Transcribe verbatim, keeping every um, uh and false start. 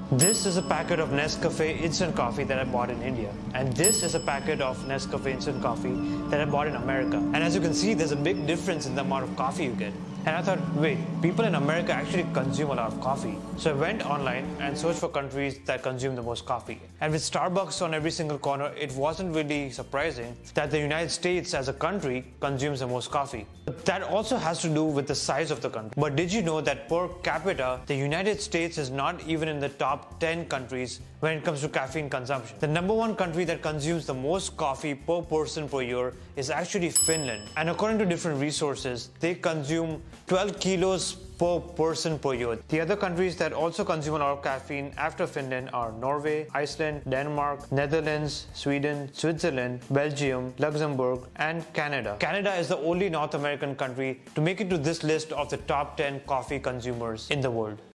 This is a packet of Nescafe instant coffee that I bought in India. And this is a packet of Nescafe instant coffee that I bought in America. And as you can see, there's a big difference in the amount of coffee you get. And I thought, wait, people in America actually consume a lot of coffee. So I went online and searched for countries that consume the most coffee. And with Starbucks on every single corner, it wasn't really surprising that the United States as a country consumes the most coffee. But that also has to do with the size of the country. But did you know that per capita, the United States is not even in the top ten countries when it comes to caffeine consumption? The number one country that consumes the most coffee per person per year is actually Finland. And according to different resources, they consume twelve kilos per person per year. The other countries that also consume a lot of caffeine after Finland are Norway, Iceland, Denmark, Netherlands, Sweden, Switzerland, Belgium, Luxembourg, and Canada. Canada is the only North American country to make it to this list of the top ten coffee consumers in the world.